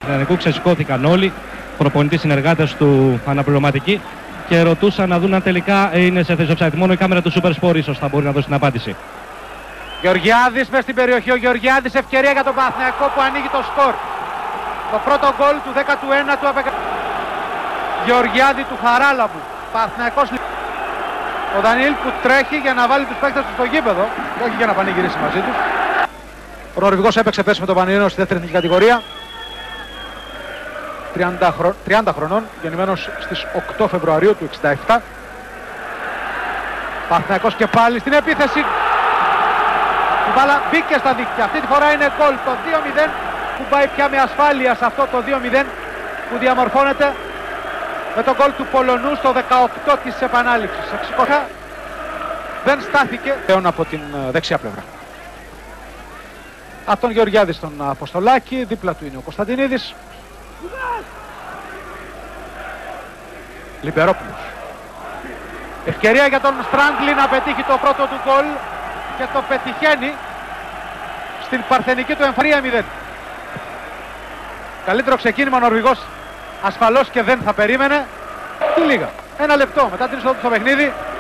Παναθηναϊκού ξεσηκώθηκαν όλοι, προπονητοί, συνεργάτες του, αναπληρωματικοί, και ρωτούσαν να δουν αν τελικά είναι σε θέση offside. Μόνο η κάμερα του Super Sport ίσως θα μπορεί να δώσει την απάντηση. Γεωργιάδης μες στην περιοχή, ο Γεωργιάδης, ευκαιρία για τον Παναθηναϊκό που ανοίγει το σκορ. Το πρώτο γκολ του 19ου Γεωργιάδη του Χαράλαμπου. Παναθηναϊκός. Ο Δανιήλ που τρέχει για να βάλει τους παίκτες του στο γήπεδο και όχι για να πανηγυρίσει μαζί τους. Ο Νορβηγός έπαιξε πέσει με τον Πανιόνιο στη δεύτερη εθνική κατηγορία. 30 χρονών, γεννημένος στις 8 Φεβρουαρίου του 67. Παναθηναϊκός και πάλι στην επίθεση. Η μπάλα μπήκε στα δίκτυα. Αυτή τη φορά είναι γκολ. Το 2-0 που πάει πια με ασφάλεια σε αυτό το 2-0 που διαμορφώνεται με τον γκολ του Πολωνού στο 18 της επανάληψης. Εξηκόχα δεν στάθηκε πλέον από την δεξιά πλευρά. Από τον Γεωργιάδη στον Αποστολάκη, δίπλα του είναι ο Κωνσταντινίδης. Λιμπερόπουλος. Ευκαιρία για τον Στράντλι να πετύχει το πρώτο του γκολ και το πετυχαίνει στην παρθενική του εμφανία 0. Καλύτερο ξεκίνημα ο Νορβηγός ασφαλώς και δεν θα περίμενε. Τι λίγα. Ένα λεπτό μετά την είσοδο του στο παιχνίδι